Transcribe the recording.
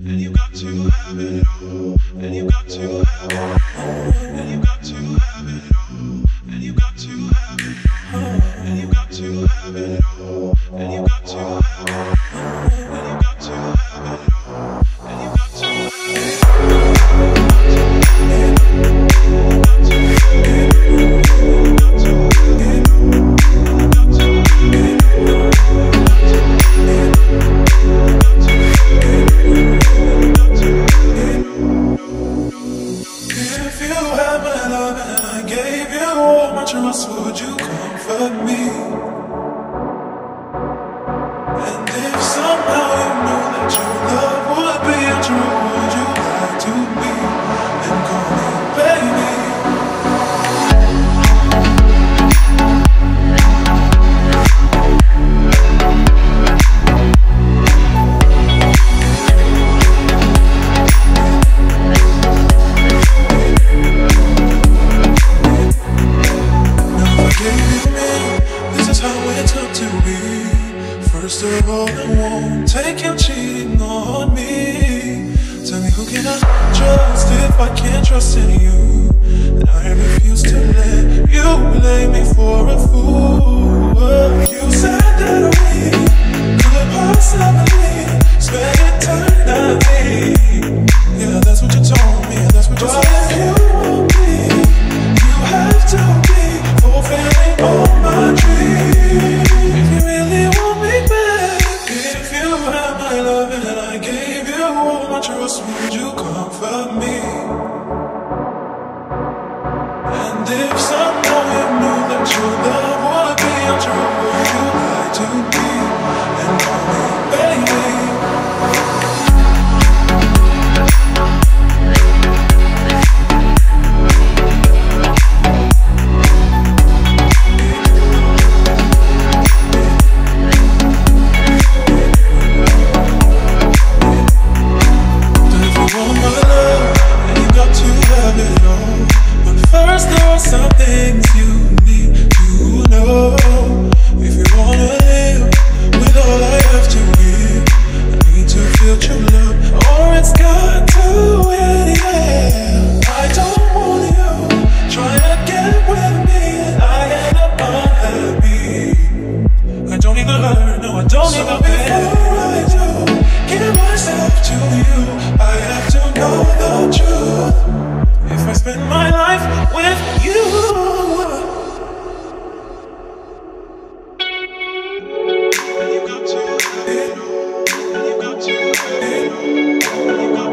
and you got to have it all, and you got to have it all, and you got to have it all, and you got to have it all, and you got to have it all, and you got to have it all, and you got to have it all, and you got to have it If you had my love and I gave you all my trust, would you comfort me? And if somehow you knew that your love would be untrue, would you lie to me and call me baby? First of all, I won't take you cheating on me. Tell me, who can I trust if I can't trust in you? And I refuse to let you blame me for a fool. You said that we could possibly spend eternity. Yeah, that's what you told me, that's what you said. But if you want me, you have to be fulfilling all my dreams. If you really want me back, if you had my love and I gave you all my trust, would you comfort me? And if somehow you knew that your love would be untrue, would you lie to me and call me baby? First, there are some things you need to know. If you wanna live with all I have to give, I need to feel true love, or it's got to end, yeah. I don't want you trying to get with me and I end up unhappy. I don't need to hurt, no, I don't need to beg. Before I do give myself to you, I have to know the truth. If I spend my life with you, and you got to have it all, and you got to have it all, and you got